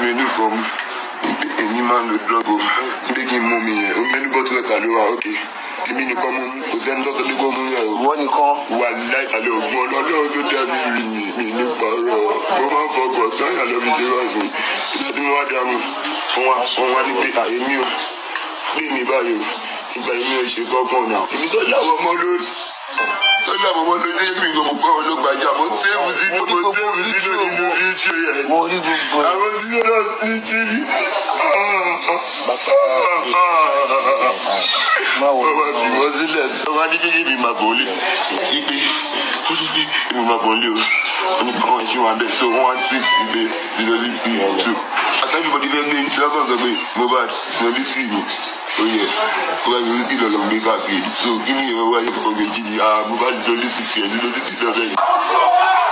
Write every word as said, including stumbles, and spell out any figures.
venu comme any man le drug making mommy. On mène votre talent, ok. Èmi nìkan mú kò sẹ́ni tó sọ pé kó mú yẹn o. Wọ́n nìkan. Wà láì àlẹ́ ògbọ́n ọlọ́dún tó dé àbí rí mi mi ní parọ́. Mo máa ń fọkọ̀ sáyà lọ fi ṣe wá fún mi. Ìgbà tí mo wá dààmú, wọ́n wá wọ́n wá ní pé àyè mi ò bí mi báyìí o. Ìgbà yìí mi ò ṣe kọ́kàn náà. Èmi tó láwọ ọmọ lórí. Tó láwọ ọmọ lórí jẹ́ mi kò gbọ́ ọ ló gbàjà. Mo sẹ́ẹ̀fù sínú mo sẹ́ẹ̀fù sínú nínú fídíò yẹn. Mo rí gbogbo ẹ̀. Àwọn sínú náà sí tíì. Bàbá fi wọ́n sílẹ̀. Bàbá ní kékeré mi máa bọ̀ lé. Ipe ó ní bí mi máa bọ̀ lé o. Ó ní káwọn ẹ̀ṣin wa bẹ́ẹ̀ so wọ́n wá tweet ibẹ̀ sinolisi two. Àtàbí bọ́dí fẹ́ ní ìṣẹ́lọ́kàn sọ pé MOHBAD sinolisi mi. Ó yẹ kó bá mi rí lọ́lọ́ gbé káàkiri. So kí ni ìwọ wáyé kọ̀ọ̀kan kejì ni MOHBAD sinolisi tiẹ̀ sinolisi lọ́fẹ̀ẹ́ yìí.